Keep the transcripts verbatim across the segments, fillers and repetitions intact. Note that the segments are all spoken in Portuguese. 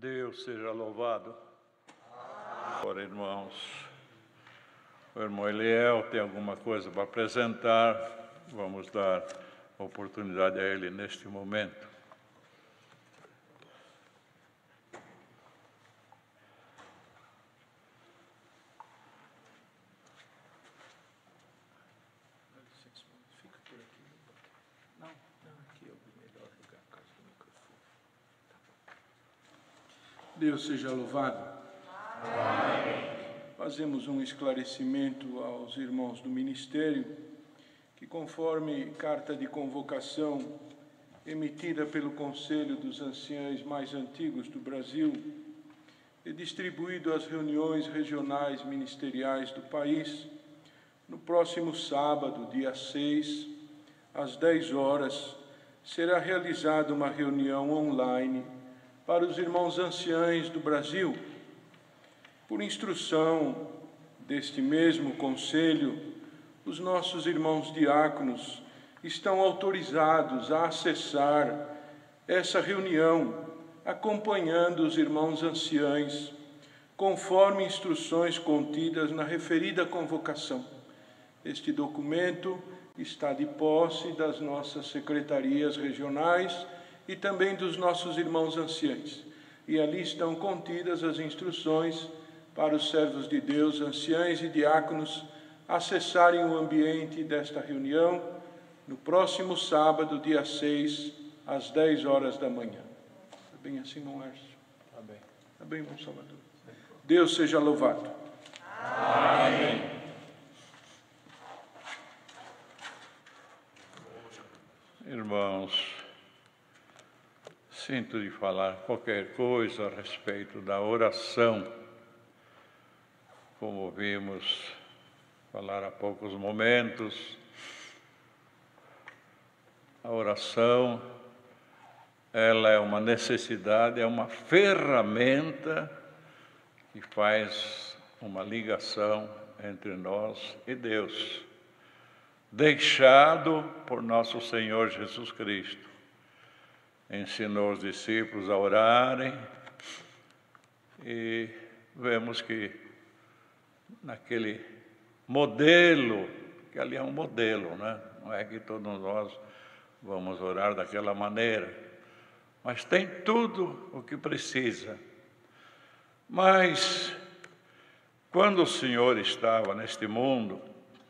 Deus seja louvado. Agora, irmãos, o irmão Eliel tem alguma coisa para apresentar. Vamos dar oportunidade a ele neste momento. Deus seja louvado. Amém. Fazemos um esclarecimento aos irmãos do ministério, que conforme carta de convocação emitida pelo Conselho dos Anciães mais antigos do Brasil e distribuído às reuniões regionais ministeriais do país, no próximo sábado, dia seis, às dez horas, será realizada uma reunião online para os irmãos anciães do Brasil. Por instrução deste mesmo conselho, os nossos irmãos diáconos estão autorizados a acessar essa reunião, acompanhando os irmãos anciães, conforme instruções contidas na referida convocação. Este documento está de posse das nossas secretarias regionais e também dos nossos irmãos anciães. E ali estão contidas as instruções para os servos de Deus, anciães e diáconos, acessarem o ambiente desta reunião no próximo sábado, dia seis, às dez horas da manhã. Está bem assim, irmão Lércio? Está bem. Está bem, irmão Salvador? Deus seja louvado. Amém. Irmãos, sinto de falar qualquer coisa a respeito da oração. Como vimos falar há poucos momentos, a oração, ela é uma necessidade, é uma ferramenta que faz uma ligação entre nós e Deus, deixado por nosso Senhor Jesus Cristo. Ensinou os discípulos a orarem e vemos que naquele modelo, que ali é um modelo, né? Não é que todos nós vamos orar daquela maneira, mas tem tudo o que precisa. Mas quando o Senhor estava neste mundo,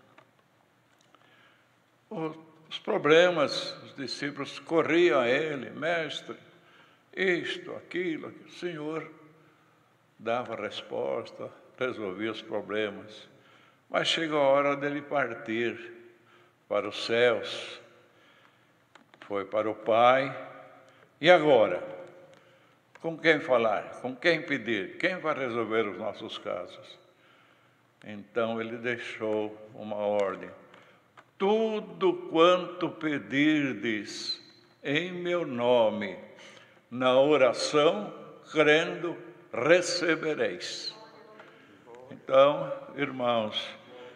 os problemas, os discípulos corriam a Ele, mestre, isto, aquilo, aquilo. O Senhor dava resposta, resolvia os problemas. Mas chegou a hora dele partir para os céus, foi para o Pai. E agora? Com quem falar? Com quem pedir? Quem vai resolver os nossos casos? Então ele deixou uma ordem. Tudo quanto pedirdes em meu nome, na oração, crendo, recebereis. Então, irmãos,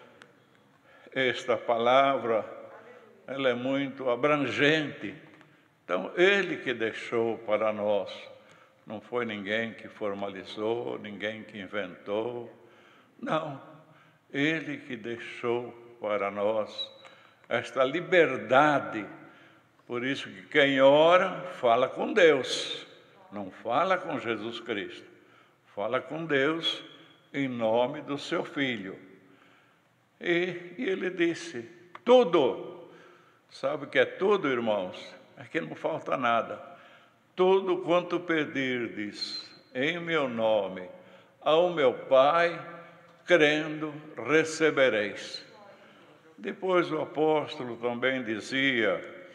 esta palavra, ela é muito abrangente. Então, Ele que deixou para nós, não foi ninguém que formalizou, ninguém que inventou, não, Ele que deixou para nós esta liberdade. Por isso que quem ora, fala com Deus, não fala com Jesus Cristo, fala com Deus em nome do seu Filho. E, e ele disse, tudo, sabe o que é tudo, irmãos? É que não falta nada. Tudo quanto pedirdes em meu nome ao meu Pai, crendo, recebereis. Depois o apóstolo também dizia,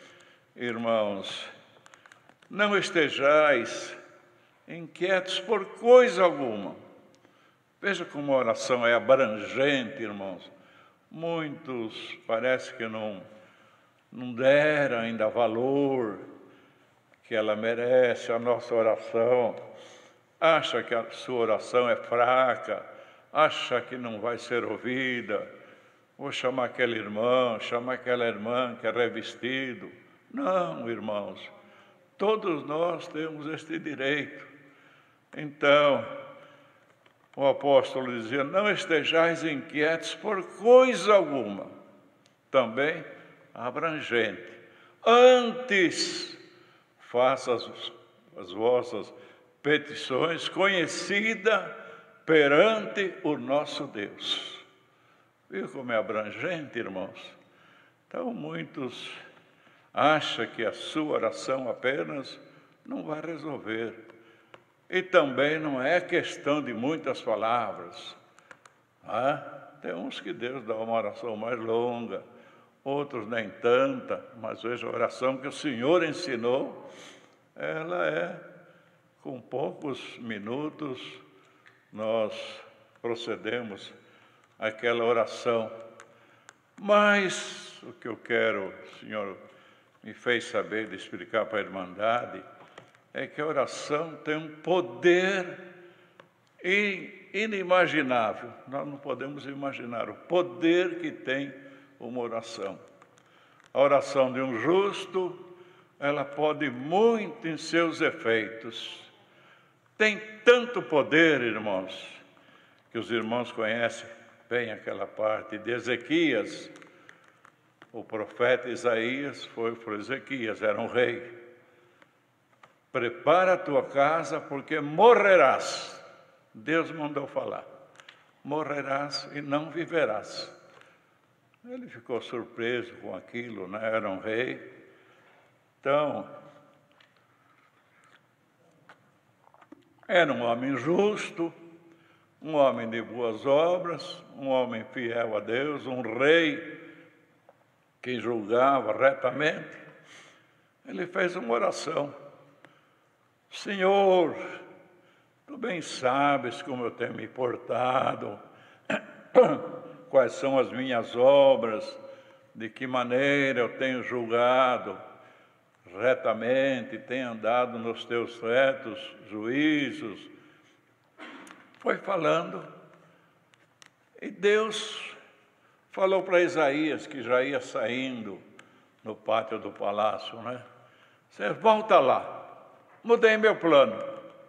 irmãos, não estejais inquietos por coisa alguma. Veja como a oração é abrangente, irmãos. Muitos parece que não, não deram ainda valor que ela merece, a nossa oração. Acha que a sua oração é fraca, acha que não vai ser ouvida. Vou chamar aquele irmão, chamar aquela irmã que é revestido. Não, irmãos, todos nós temos este direito. Então, o apóstolo dizia, não estejais inquietos por coisa alguma, também abrangente. Antes, faça as, as vossas petições conhecidas perante o nosso Deus. Viu como é abrangente, irmãos? Então, muitos acham que a sua oração apenas não vai resolver. E também não é questão de muitas palavras. Ah, tem uns que Deus dá uma oração mais longa, outros nem tanta, mas veja, a oração que o Senhor ensinou, ela é, com poucos minutos, nós procedemos àquela oração. Mas o que eu quero, o Senhor me fez saber de explicar para a Irmandade, é que a oração tem um poder inimaginável. Nós não podemos imaginar o poder que tem uma oração. A oração de um justo, ela pode muito em seus efeitos. Tem tanto poder, irmãos, que os irmãos conhecem bem aquela parte de Ezequias. O profeta Isaías foi para Ezequias, era um rei. Prepara a tua casa, porque morrerás. Deus mandou falar. Morrerás e não viverás. Ele ficou surpreso com aquilo, né? Era um rei. Então, era um homem justo, um homem de boas obras, um homem fiel a Deus, um rei que julgava retamente. Ele fez uma oração. Senhor, tu bem sabes como eu tenho me portado, quais são as minhas obras, de que maneira eu tenho julgado retamente, tenho andado nos teus retos juízos. Foi falando, e Deus falou para Isaías, que já ia saindo no pátio do palácio, né? Você volta lá. Mudei meu plano.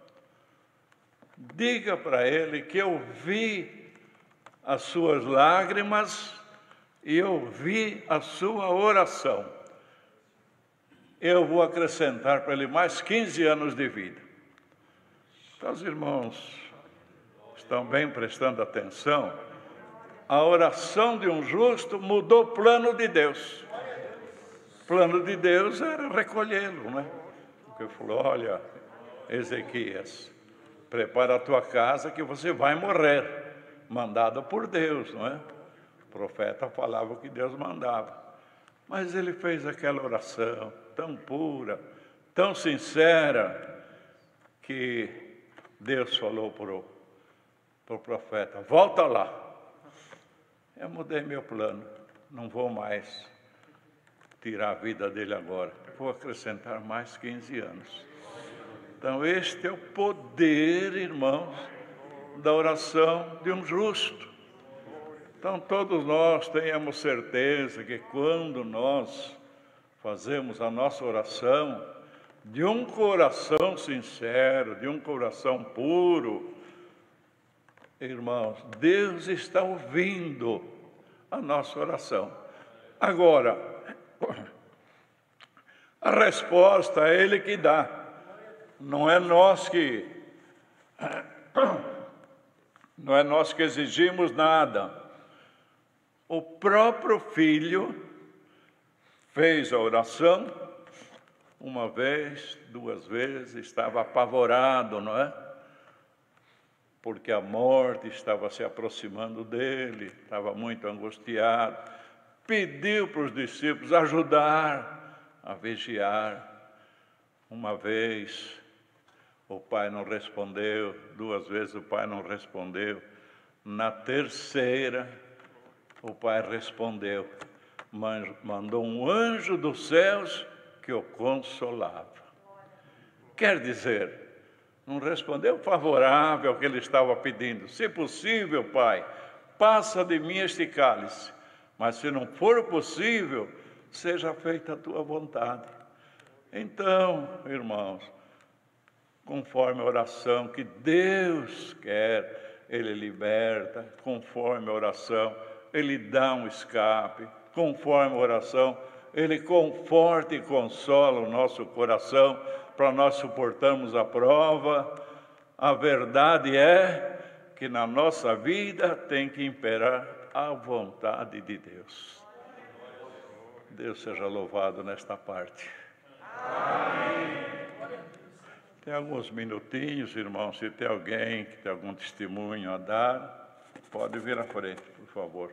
Diga para ele que eu vi as suas lágrimas e eu vi a sua oração. Eu vou acrescentar para ele mais quinze anos de vida. Então, os irmãos estão bem prestando atenção. A oração de um justo mudou o plano de Deus. O plano de Deus era recolhê-lo, né? Porque falou, olha, Ezequias, prepara a tua casa que você vai morrer, mandado por Deus, não é? O profeta falava o que Deus mandava. Mas ele fez aquela oração tão pura, tão sincera, que Deus falou para o, para o profeta, volta lá. Eu mudei meu plano, não vou mais tirar a vida dele agora, vou acrescentar mais quinze anos. Então, este é o poder, irmãos, da oração de um justo. Então, todos nós tenhamos certeza que quando nós fazemos a nossa oração, de um coração sincero, de um coração puro, irmãos, Deus está ouvindo a nossa oração. Agora, a resposta é Ele que dá. Não é nós que não é nós que exigimos nada. O próprio Filho fez a oração uma vez, duas vezes, estava apavorado, não é? Porque a morte estava se aproximando dele, estava muito angustiado. Pediu para os discípulos ajudar a vigiar. Uma vez o pai não respondeu, duas vezes o pai não respondeu. Na terceira, o pai respondeu, mandou um anjo dos céus que o consolava. Quer dizer, não respondeu favorável ao que ele estava pedindo. Se possível, pai, passa de mim este cálice, mas se não for possível, seja feita a tua vontade. Então, irmãos, conforme a oração que Deus quer, Ele liberta, conforme a oração, Ele dá um escape, conforme a oração, Ele conforta e consola o nosso coração, para nós suportarmos a prova. A verdade é que na nossa vida tem que imperar a vontade de Deus. Deus seja louvado nesta parte. Amém. Tem alguns minutinhos, irmãos, se tem alguém que tem algum testemunho a dar, pode vir à frente, por favor.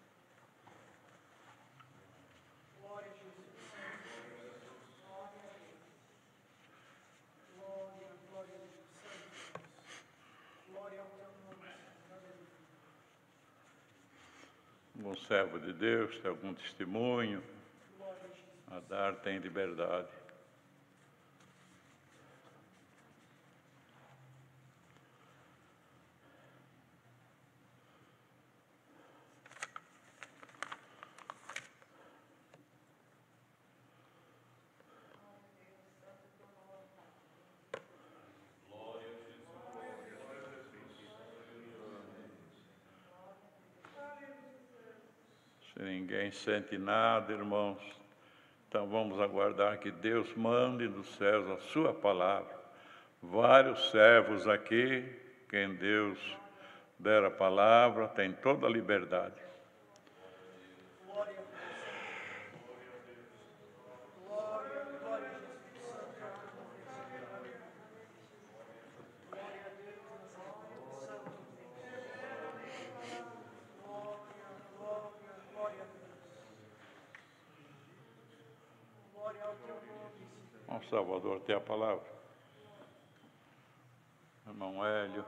Um servo de Deus, tem algum testemunho a dar, tem liberdade. Se ninguém sente nada, irmãos, então vamos aguardar que Deus mande dos céus a sua palavra. Vários servos aqui, quem Deus der a palavra, tem toda a liberdade. O Salvador tem a palavra. Irmão Hélio,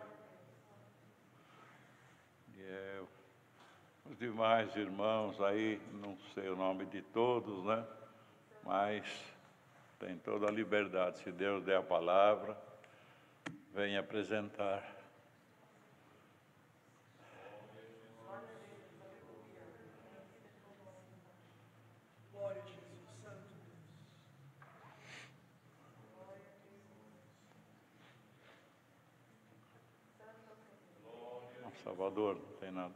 e eu, os demais irmãos aí, não sei o nome de todos, né? Mas tem toda a liberdade. Se Deus der a palavra, venha apresentar. Salvador, não tem nada.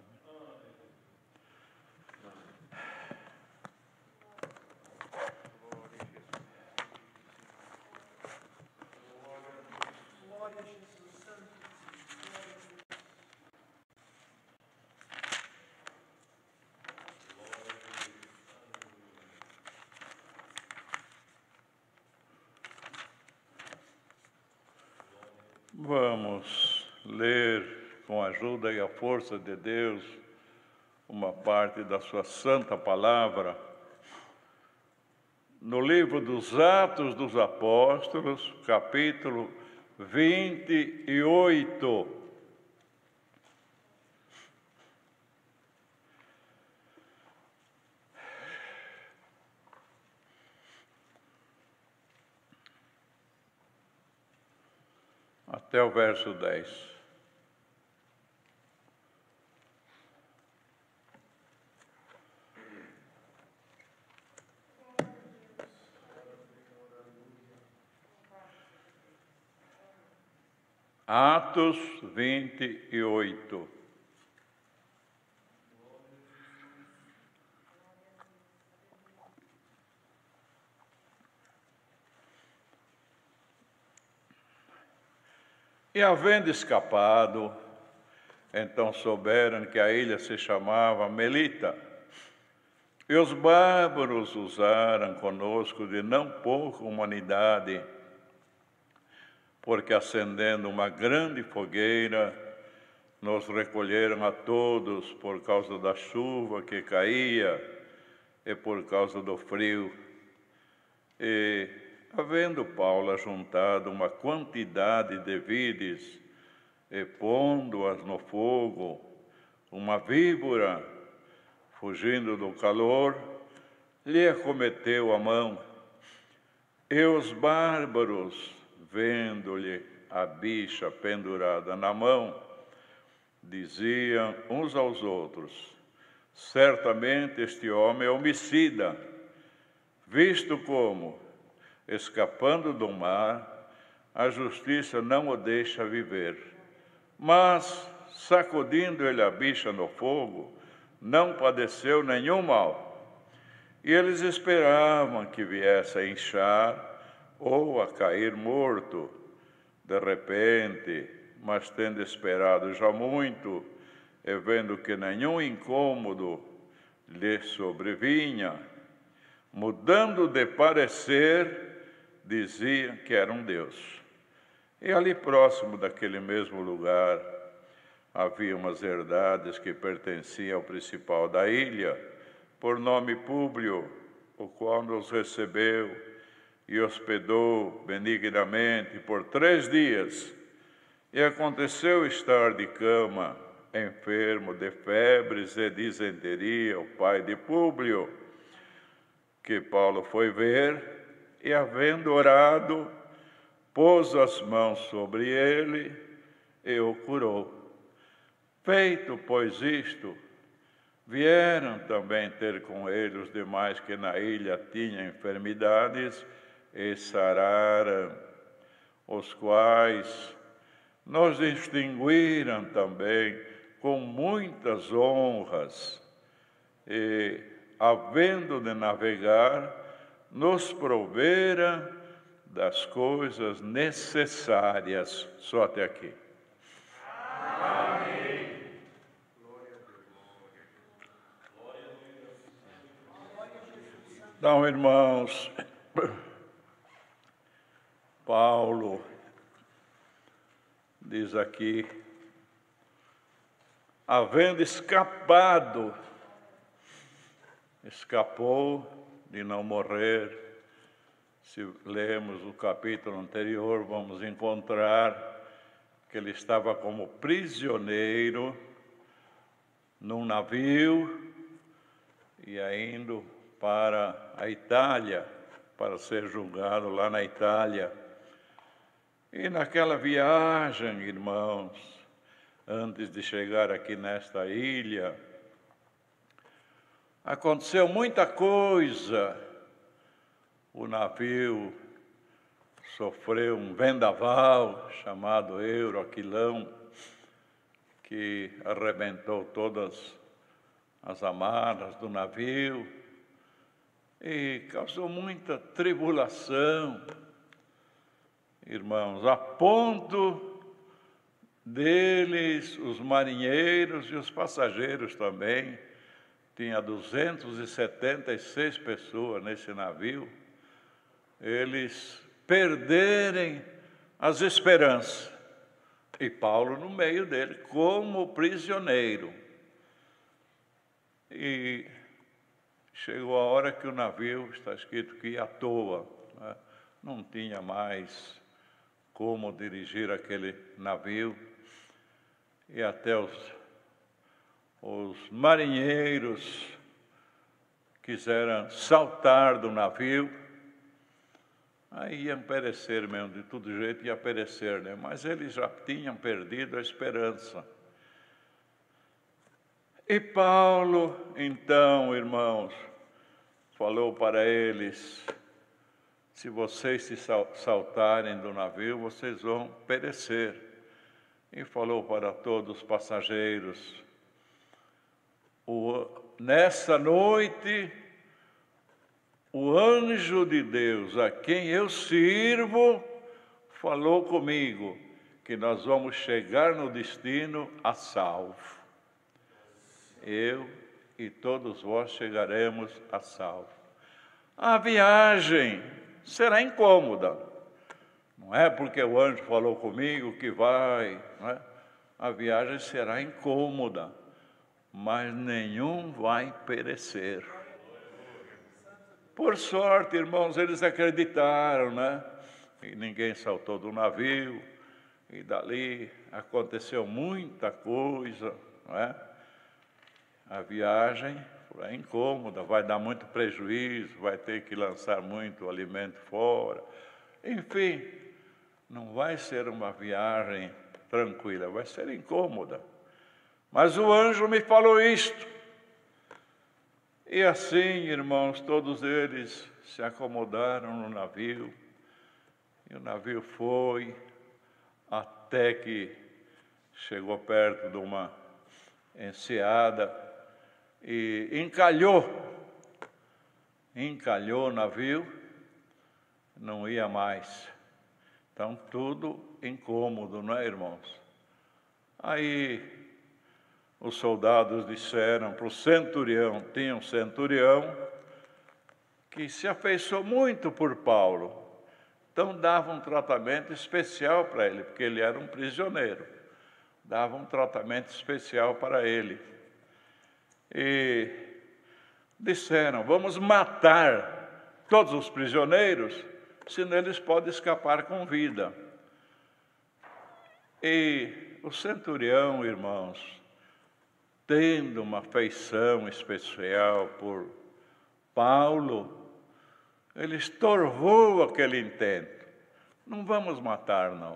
Glória a Jesus Santo. Vamos ler, com a ajuda e a força de Deus, uma parte da sua santa palavra, no livro dos Atos dos Apóstolos, capítulo vinte e oito. Até o verso dez. Atos vinte e oito. E havendo escapado, então souberam que a ilha se chamava Melita, e os bárbaros usaram conosco de não pouca humanidade, porque acendendo uma grande fogueira, nos recolheram a todos por causa da chuva que caía e por causa do frio. E, havendo Paulo ajuntado uma quantidade de vides e pondo-as no fogo, uma víbora, fugindo do calor, lhe acometeu a mão. E os bárbaros, vendo-lhe a bicha pendurada na mão, diziam uns aos outros: certamente este homem é homicida, visto como, escapando do mar, a justiça não o deixa viver. Mas, sacudindo ele a bicha no fogo, não padeceu nenhum mal. E eles esperavam que viesse a inchar ou a cair morto. De repente, mas tendo esperado já muito, e vendo que nenhum incômodo lhe sobrevinha, mudando de parecer, dizia que era um Deus. E ali próximo daquele mesmo lugar, havia umas herdades que pertenciam ao principal da ilha, por nome Públio, o qual nos recebeu e hospedou benignamente por três dias. E aconteceu estar de cama, enfermo de febres e disenteria, o pai de Públio, que Paulo foi ver, e havendo orado, pôs as mãos sobre ele e o curou. Feito, pois, isto, vieram também ter com ele os demais que na ilha tinham enfermidades e sararam, os quais nos distinguiram também com muitas honras e, havendo de navegar, nos proveram das coisas necessárias. Só até aqui. Amém. Então, irmãos, Paulo diz aqui, havendo escapado, escapou de não morrer. Se lemos o capítulo anterior, vamos encontrar que ele estava como prisioneiro num navio e indo para a Itália, para ser julgado lá na Itália. E naquela viagem, irmãos, antes de chegar aqui nesta ilha, aconteceu muita coisa. O navio sofreu um vendaval chamado Euroaquilão, que arrebentou todas as amarras do navio e causou muita tribulação, irmãos, a ponto deles, os marinheiros e os passageiros também, tinha duzentas e setenta e seis pessoas nesse navio, eles perderem as esperanças. E Paulo no meio dele, como prisioneiro. E chegou a hora que o navio, está escrito que ia à toa, né? Não tinha mais como dirigir aquele navio. E até os, os marinheiros quiseram saltar do navio. Aí iam perecer mesmo, de todo jeito ia perecer, né? Mas eles já tinham perdido a esperança. E Paulo, então, irmãos, falou para eles, se vocês se saltarem do navio, vocês vão perecer. E falou para todos os passageiros, o, nessa noite, o anjo de Deus, a quem eu sirvo, falou comigo que nós vamos chegar no destino a salvo. Eu e todos vós chegaremos a salvo. A viagem será incômoda. Não é porque o anjo falou comigo que vai, não é? A viagem será incômoda, mas nenhum vai perecer. Por sorte, irmãos, eles acreditaram, né? E ninguém saltou do navio, e dali aconteceu muita coisa, não é? A viagem é incômoda, vai dar muito prejuízo, vai ter que lançar muito alimento fora. Enfim, não vai ser uma viagem tranquila, vai ser incômoda. Mas o anjo me falou isto. E assim, irmãos, todos eles se acomodaram no navio. E o navio foi até que chegou perto de uma enseada e encalhou, encalhou o navio, não ia mais. Então, tudo incômodo, não é, irmãos? Aí, os soldados disseram para o centurião, tinha um centurião que se afeiçoou muito por Paulo. Então, dava um tratamento especial para ele, porque ele era um prisioneiro. Dava um tratamento especial para ele. E disseram, vamos matar todos os prisioneiros, senão eles podem escapar com vida. E o centurião, irmãos, tendo uma afeição especial por Paulo, ele estorvou aquele intento. Não vamos matar, não.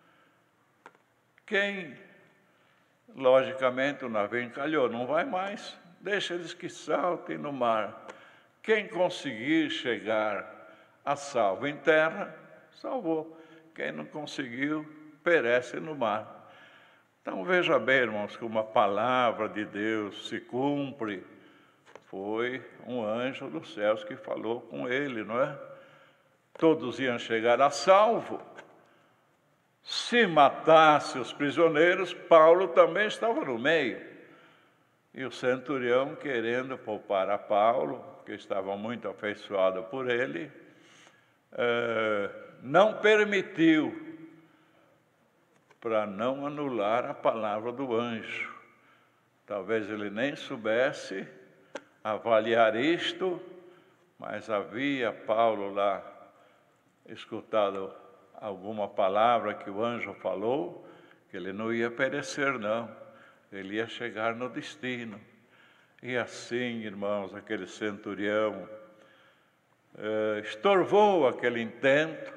Quem, logicamente, o navio encalhou, não vai mais. Deixa eles que saltem no mar. Quem conseguir chegar a salvo em terra, salvou. Quem não conseguiu, perece no mar. Então, veja bem, irmãos, como a palavra de Deus se cumpre. Foi um anjo dos céus que falou com ele, não é? Todos iam chegar a salvo. Se matasse os prisioneiros, Paulo também estava no meio. E o centurião, querendo poupar a Paulo, que estava muito afeiçoado por ele, eh, não permitiu, para não anular a palavra do anjo. Talvez ele nem soubesse avaliar isto, mas havia Paulo lá escutado alguma palavra que o anjo falou, que ele não ia perecer, não. Ele ia chegar no destino. E assim, irmãos, aquele centurião eh, estorvou aquele intento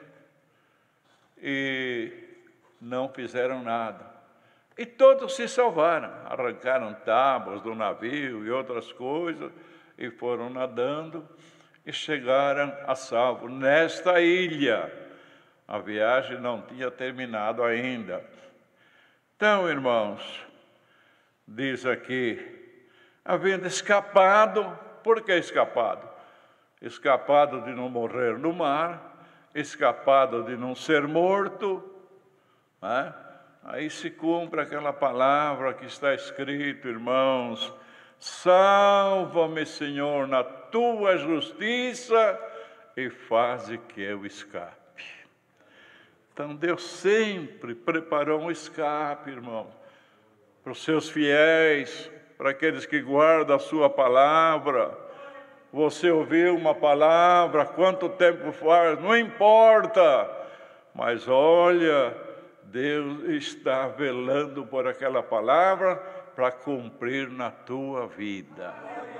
e não fizeram nada. E todos se salvaram, arrancaram tábuas do navio e outras coisas, e foram nadando e chegaram a salvo nesta ilha. A viagem não tinha terminado ainda. Então, irmãos, diz aqui, havendo escapado, por que escapado? Escapado de não morrer no mar, escapado de não ser morto, né? Aí se cumpre aquela palavra que está escrito, irmãos, salva-me, Senhor, na tua justiça e faze que eu escape. Então Deus sempre preparou um escape, irmãos, para os seus fiéis, para aqueles que guardam a sua palavra. Você ouviu uma palavra, quanto tempo faz, não importa, mas olha, Deus está velando por aquela palavra para cumprir na tua vida.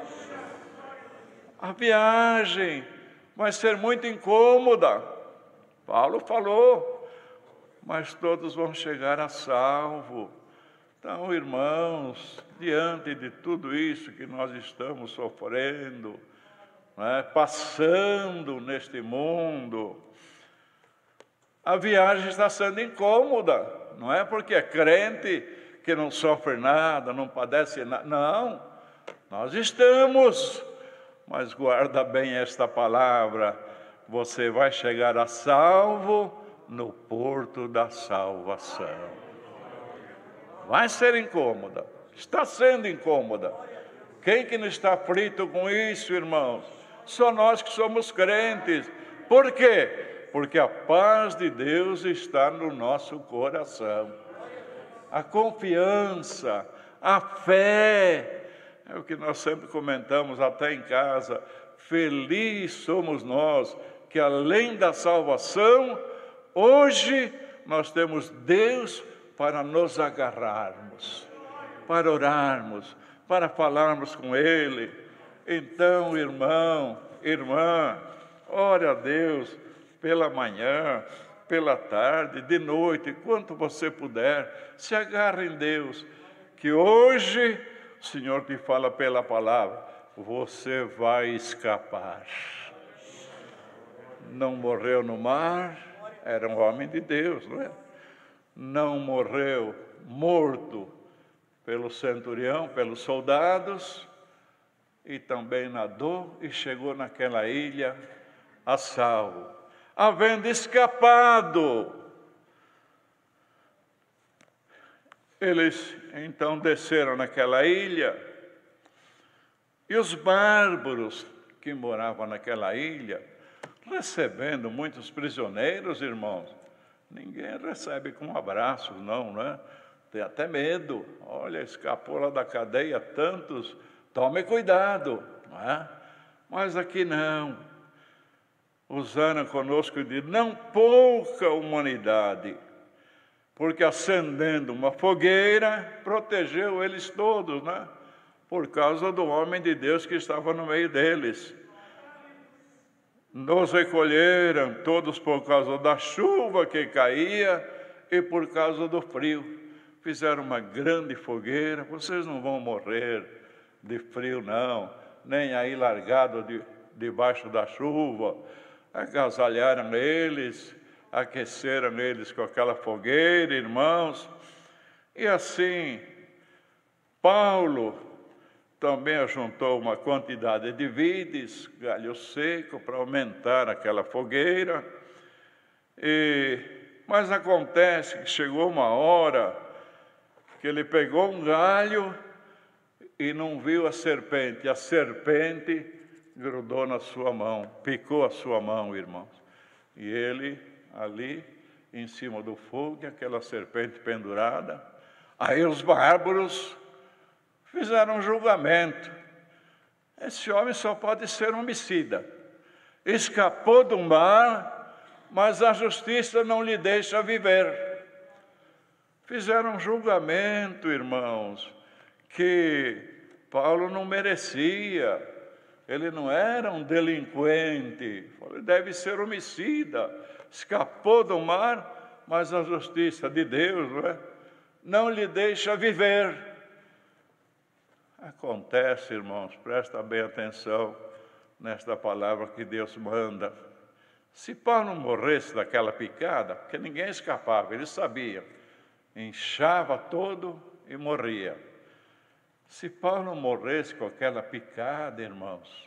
A viagem vai ser muito incômoda. Paulo falou, mas todos vão chegar a salvo. Então, irmãos, diante de tudo isso que nós estamos sofrendo, né, passando neste mundo, a viagem está sendo incômoda, não é porque é crente que não sofre nada, não padece nada, não, nós estamos, mas guarda bem esta palavra, você vai chegar a salvo no porto da salvação. Vai ser incômoda, está sendo incômoda. Quem que não está aflito com isso, irmãos? Só nós que somos crentes. Por quê? Porque a paz de Deus está no nosso coração. A confiança, a fé, é o que nós sempre comentamos até em casa. Feliz somos nós que além da salvação, hoje nós temos Deus para nos agarrarmos, para orarmos, para falarmos com Ele. Então, irmão, irmã, ore a Deus pela manhã, pela tarde, de noite, quanto você puder, se agarre em Deus, que hoje o Senhor te fala pela palavra, você vai escapar. Não morreu no mar, era um homem de Deus, não é? Não morreu morto pelo centurião, pelos soldados, e também nadou e chegou naquela ilha a salvo, havendo escapado. Eles então desceram naquela ilha, e os bárbaros que moravam naquela ilha, recebendo muitos prisioneiros, irmãos, ninguém recebe com um abraço, não, né? Tem até medo. Olha, escapou lá da cadeia tantos, tome cuidado, não é? Mas aqui não. Usaram conosco de não pouca humanidade, porque acendendo uma fogueira, protegeu eles todos, né? Por causa do homem de Deus que estava no meio deles. Nos recolheram todos por causa da chuva que caía e por causa do frio. Fizeram uma grande fogueira. Vocês não vão morrer de frio, não, nem aí largado de, debaixo da chuva. Agasalharam eles, aqueceram eles com aquela fogueira, irmãos. E assim, Paulo também ajuntou uma quantidade de vides, galho seco, para aumentar aquela fogueira. E, mas acontece que chegou uma hora que ele pegou um galho e não viu a serpente. A serpente grudou na sua mão, picou a sua mão, irmãos. E ele ali, em cima do fogo, aquela serpente pendurada. Aí os bárbaros fizeram um julgamento. Esse homem só pode ser homicida. Escapou do mar, mas a justiça não lhe deixa viver. Fizeram um julgamento, irmãos, que Paulo não merecia. Ele não era um delinquente. Ele deve ser homicida. Escapou do mar, mas a justiça de Deus, não é? Não lhe deixa viver. Acontece, irmãos, presta bem atenção nesta palavra que Deus manda. Se Paulo morresse daquela picada, porque ninguém escapava, ele sabia, inchava todo e morria. Se Paulo morresse com aquela picada, irmãos,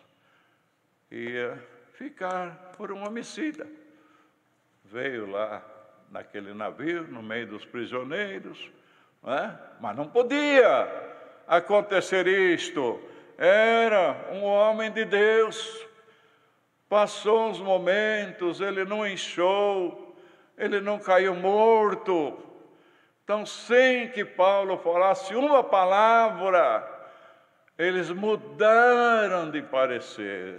ia ficar por um homicida. Veio lá naquele navio, no meio dos prisioneiros, não é? Mas não podia acontecer isto. Era um homem de Deus. Passou uns momentos, ele não inchou, ele não caiu morto. Então, sem que Paulo falasse uma palavra, eles mudaram de parecer.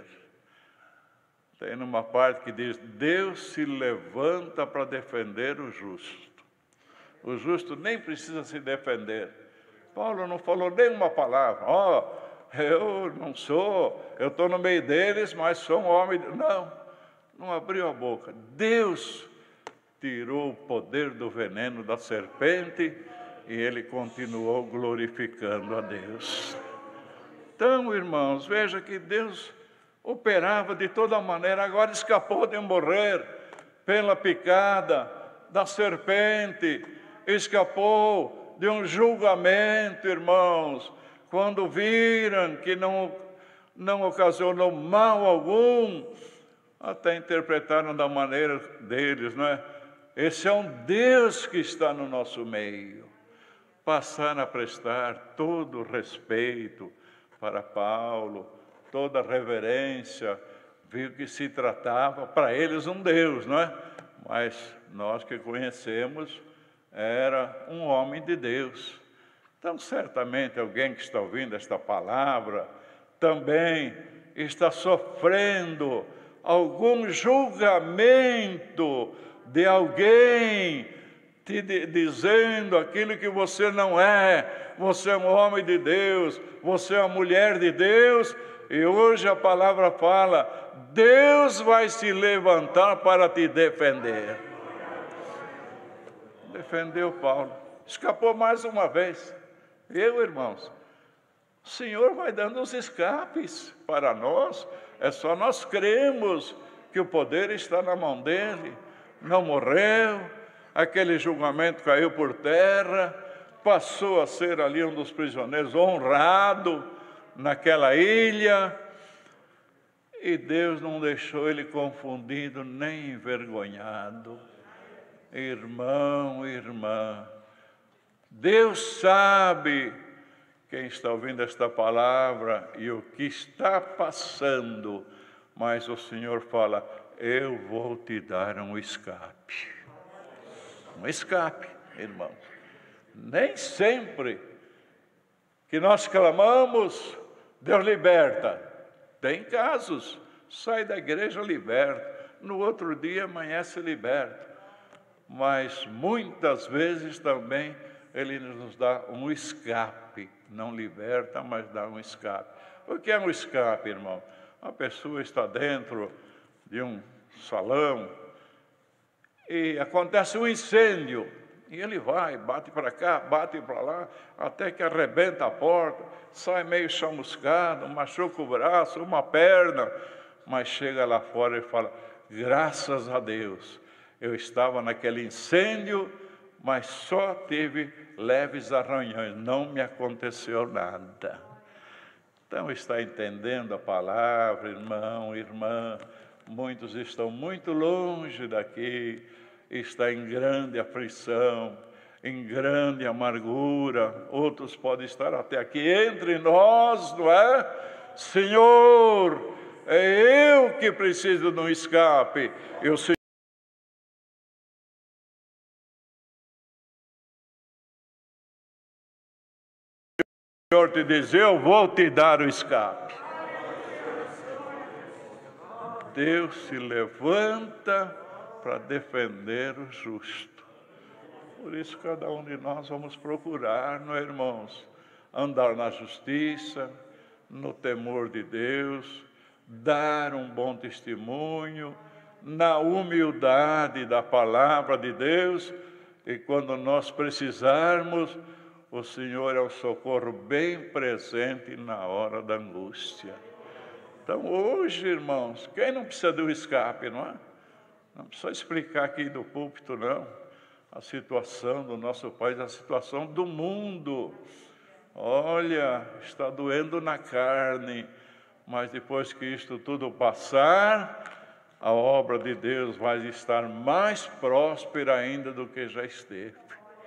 Tem numa parte que diz: Deus se levanta para defender o justo. O justo nem precisa se defender. Paulo não falou nenhuma palavra. Ó, oh, eu não sou, eu estou no meio deles, mas sou um homem. Não, não abriu a boca. Deus tirou o poder do veneno da serpente e ele continuou glorificando a Deus. Então, irmãos, veja que Deus operava de toda maneira. Agora escapou de morrer pela picada da serpente, escapou de um julgamento, irmãos, quando viram que não, não ocasionou mal algum, até interpretaram da maneira deles, não é? Esse é um Deus que está no nosso meio. Passaram a prestar todo o respeito para Paulo, toda a reverência, viu que se tratava para eles um Deus, não é? Mas nós que conhecemos, era um homem de Deus. Então, certamente, alguém que está ouvindo esta palavra também está sofrendo algum julgamento de alguém te dizendo aquilo que você não é. Você é um homem de Deus, você é uma mulher de Deus, e hoje a palavra fala: Deus vai se levantar para te defender. Defendeu Paulo, escapou mais uma vez. Eu, irmãos, o Senhor vai dando os escapes para nós. É só nós cremos que o poder está na mão dele. não morreu, aquele julgamento caiu por terra, passou a ser ali um dos prisioneiros honrado naquela ilha, e Deus não deixou ele confundido nem envergonhado. Irmão, irmã, Deus sabe quem está ouvindo esta palavra e o que está passando, mas o Senhor fala: eu vou te dar um escape. Um escape, irmão. Nem sempre que nós clamamos, Deus liberta. Tem casos, sai da igreja, liberta. No outro dia amanhece liberta. Mas muitas vezes também Ele nos dá um escape. Não liberta, mas dá um escape. O que é um escape, irmão? A pessoa está dentro de um salão e acontece um incêndio. E ele vai, bate para cá, bate para lá, até que arrebenta a porta, sai meio chamuscado, machuca o braço, uma perna, mas chega lá fora e fala: graças a Deus, eu estava naquele incêndio, mas só tive leves arranhões, não me aconteceu nada. Então, está entendendo a palavra, irmão, irmã? Muitos estão muito longe daqui, está em grande aflição, em grande amargura. Outros podem estar até aqui entre nós, não é? Senhor, é eu que preciso de um escape. E o Senhor te diz: eu vou te dar o escape. Deus se levanta para defender o justo. Por isso, cada um de nós vamos procurar, não é, irmãos? Andar na justiça, no temor de Deus, dar um bom testemunho, na humildade da palavra de Deus, e quando nós precisarmos, o Senhor é um socorro bem presente na hora da angústia. Então, hoje, irmãos, quem não precisa de um escape, não é? Não precisa explicar aqui do púlpito, não. A situação do nosso país, a situação do mundo. Olha, está doendo na carne, mas depois que isto tudo passar, a obra de Deus vai estar mais próspera ainda do que já esteve.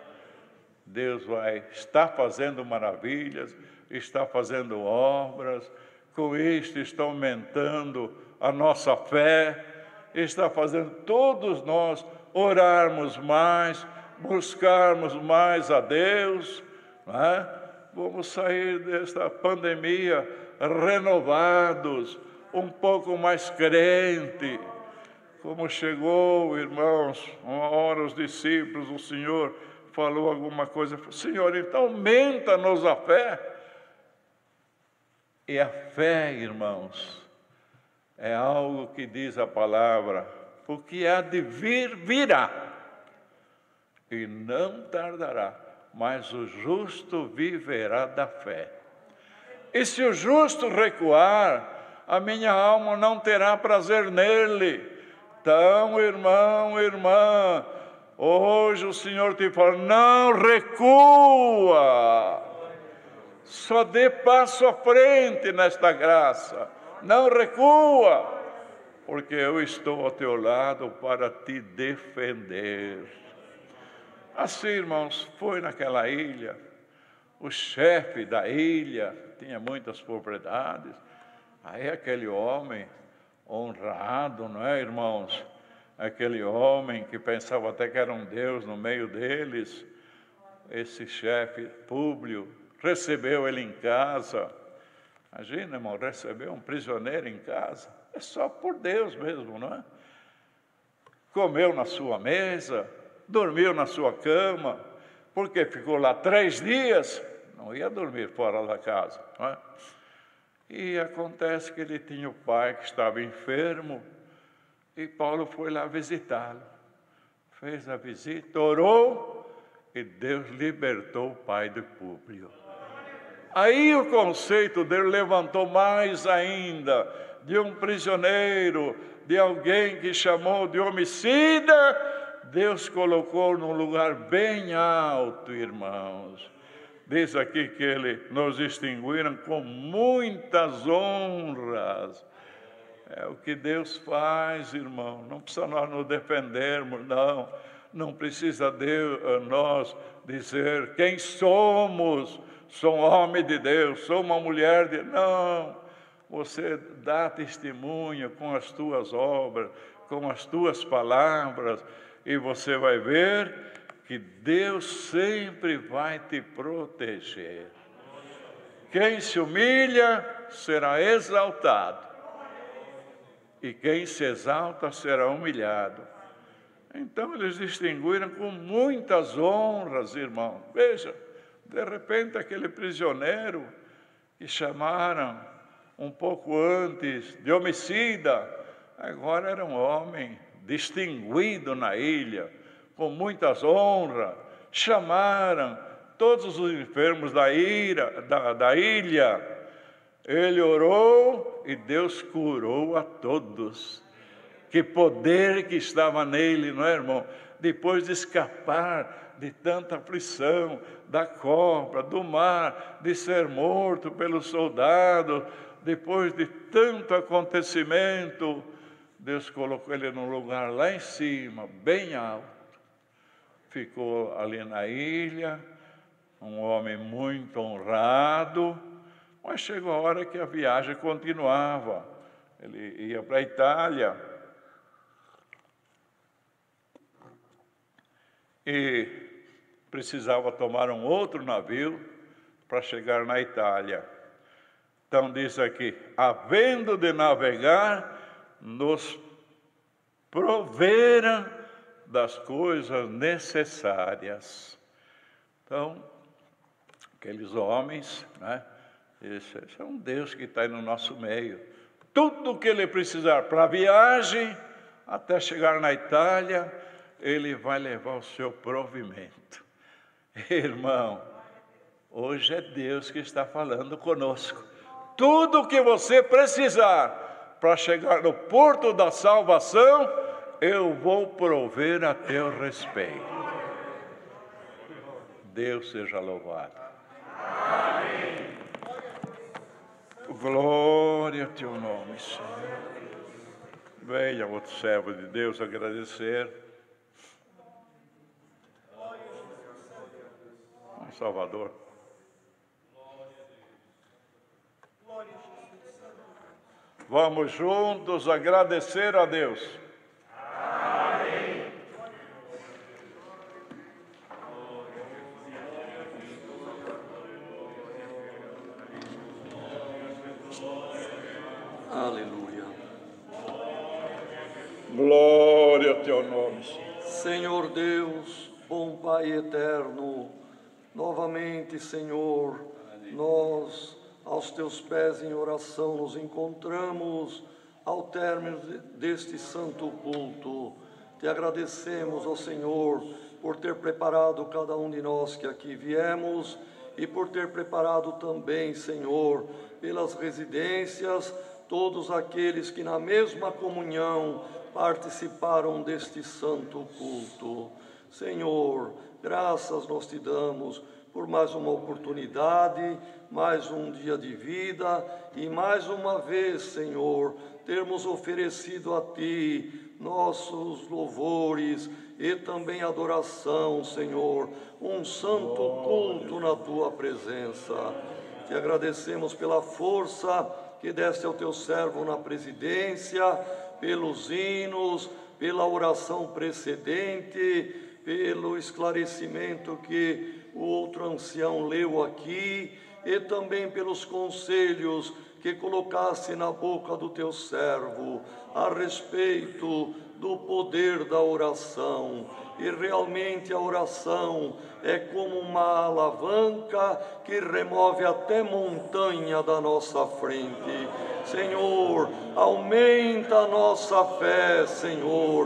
Deus vai estar fazendo maravilhas, está fazendo obras, com isto está aumentando a nossa fé, está fazendo todos nós orarmos mais, buscarmos mais a Deus, não é? Vamos sair desta pandemia renovados, um pouco mais crente. Como chegou, irmãos, uma hora os discípulos, o Senhor falou alguma coisa: Senhor, então aumenta-nos a fé. E a fé, irmãos, é algo que diz a palavra: o que há de vir, virá, e não tardará, mas o justo viverá da fé. E se o justo recuar, a minha alma não terá prazer nele. Então, irmão, irmã, hoje o Senhor te fala: não recua, só dê passo à frente nesta graça, não recua, porque eu estou ao teu lado para te defender. Assim, irmãos, foi naquela ilha, o chefe da ilha tinha muitas propriedades, aí aquele homem honrado, não é, irmãos? Aquele homem que pensava até que era um Deus no meio deles, esse chefe Públio recebeu ele em casa. Imagina, irmão, receber um prisioneiro em casa, é só por Deus mesmo, não é? Comeu na sua mesa, dormiu na sua cama, porque ficou lá três dias, não ia dormir fora da casa, não é? E acontece que ele tinha o pai que estava enfermo, e Paulo foi lá visitá-lo. Fez a visita, orou, e Deus libertou o pai de Públio. Aí o conceito dele levantou mais ainda, de um prisioneiro, de alguém que chamou de homicida, Deus colocou num lugar bem alto, irmãos. Diz aqui que ele nos distinguiram com muitas honras. É o que Deus faz, irmão. Não precisa nós nos defendermos, não. Não precisa Deus, nós dizer quem somos. Sou um homem de Deus, sou uma mulher de... Não, você dá testemunho com as tuas obras, com as tuas palavras, e você vai ver que Deus sempre vai te proteger. Quem se humilha será exaltado, e quem se exalta será humilhado. Então eles distinguiram com muitas honras, irmão. Veja, de repente aquele prisioneiro que chamaram um pouco antes de homicida, agora era um homem distinguido na ilha, com muitas honras. Chamaram todos os enfermos da, ira, da, da ilha. Ele orou e Deus curou a todos. Que poder que estava nele, não é, irmão? Depois de escapar de tanta aflição, da cobra, do mar, de ser morto pelos soldados, depois de tanto acontecimento, Deus colocou ele num lugar lá em cima, bem alto. Ficou ali na ilha, um homem muito honrado, mas chegou a hora que a viagem continuava. Ele ia para a Itália. E precisava tomar um outro navio para chegar na Itália. Então diz aqui, havendo de navegar, nos proveram das coisas necessárias. Então, aqueles homens, né? Esse, esse é um Deus que está aí no nosso meio. Tudo o que ele precisar para a viagem, até chegar na Itália, ele vai levar o seu provimento. Irmão, hoje é Deus que está falando conosco. Tudo o que você precisar para chegar no porto da salvação, eu vou prover a teu respeito. Deus seja louvado. Amém. Glória ao teu nome, Senhor. Venha, outro servo de Deus, agradecer. Salvador. Vamos juntos agradecer a Deus. Amém. Aleluia. Glória ao teu nome, Senhor. Senhor Deus, bom Pai eterno, novamente, Senhor, nós, aos teus pés em oração, nos encontramos ao término deste santo culto. Te agradecemos, ó Senhor, por ter preparado cada um de nós que aqui viemos e por ter preparado também, Senhor, pelas residências, todos aqueles que na mesma comunhão participaram deste santo culto. Senhor, graças nós te damos por mais uma oportunidade, mais um dia de vida e mais uma vez, Senhor, termos oferecido a Ti nossos louvores e também adoração, Senhor, um santo culto na Tua presença. Te agradecemos pela força que deste ao Teu servo na presidência, pelos hinos, pela oração precedente, pelo esclarecimento que o outro ancião leu aqui, e também pelos conselhos que colocasse na boca do teu servo a respeito do poder da oração. E realmente a oração é como uma alavanca que remove até montanha da nossa frente. Senhor, aumenta a nossa fé, Senhor, e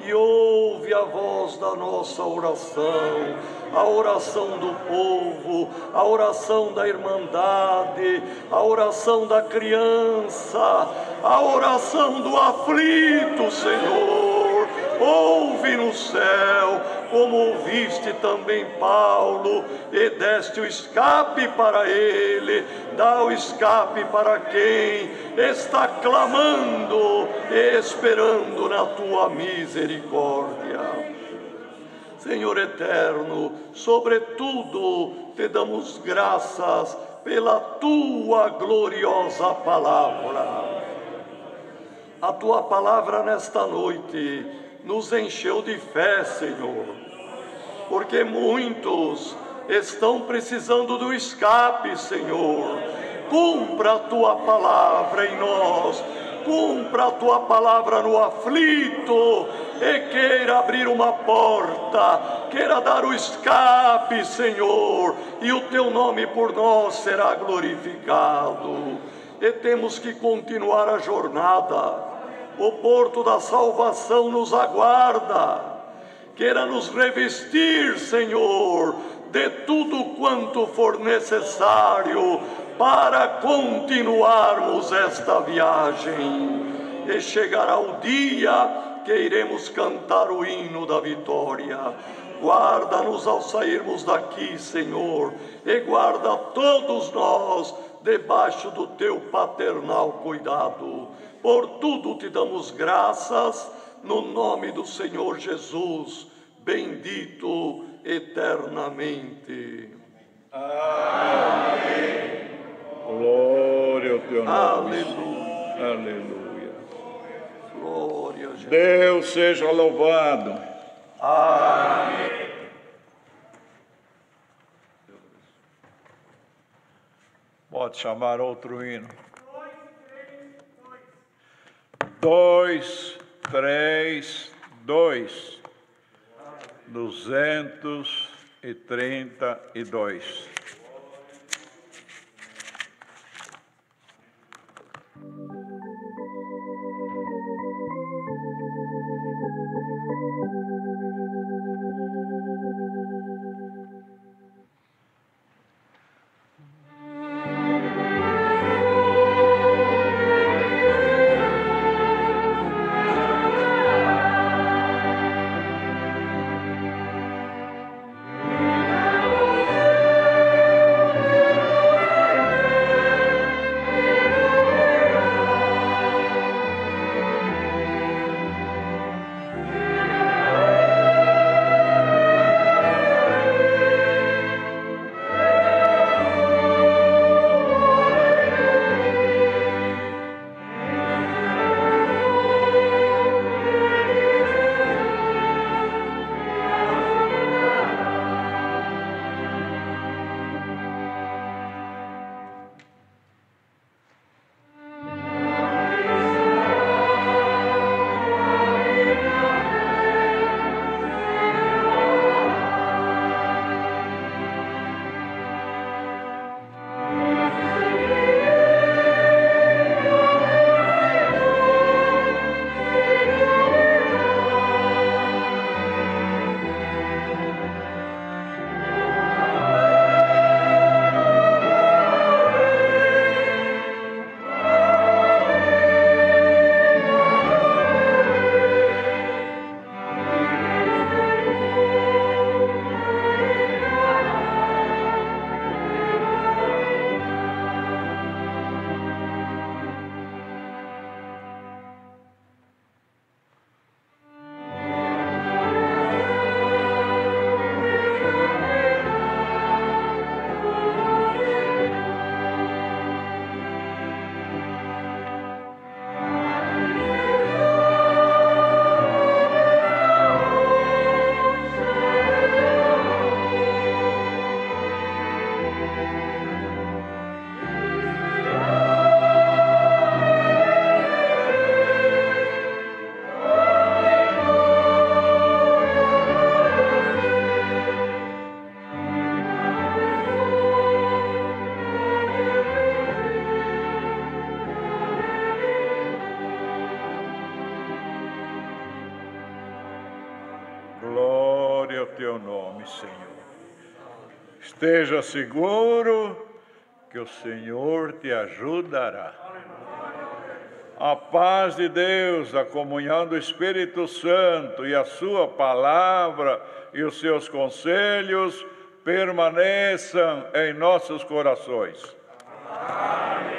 e ouve a voz da nossa oração, a oração do povo, a oração da irmandade, a oração da criança, a oração do aflito, Senhor. Ouve no céu, como ouviste também Paulo, e deste o escape para ele. Dá o escape para quem está clamando e esperando na tua misericórdia. Senhor eterno, sobretudo te damos graças pela tua gloriosa palavra. A tua palavra nesta noite nos encheu de fé, Senhor, porque muitos estão precisando do escape, Senhor. Cumpra a tua palavra em nós, cumpra a tua palavra no aflito, e queira abrir uma porta, queira dar o escape, Senhor, e o teu nome por nós será glorificado. E temos que continuar a jornada. O porto da salvação nos aguarda. Queira nos revestir, Senhor, de tudo quanto for necessário para continuarmos esta viagem. E chegará o dia que iremos cantar o hino da vitória. Guarda-nos ao sairmos daqui, Senhor, e guarda todos nós debaixo do teu paternal cuidado. Por tudo te damos graças, no nome do Senhor Jesus, bendito eternamente. Amém. Glória ao teu nome. Aleluia. Aleluia. Glória a Jesus. Deus seja louvado. Amém. Pode chamar outro hino. Dois, três, dois. Duzentos e trinta e dois. Thank teu nome, Senhor. Esteja seguro que o Senhor te ajudará. A paz de Deus, a comunhão do Espírito Santo e a sua palavra e os seus conselhos permaneçam em nossos corações. Amém.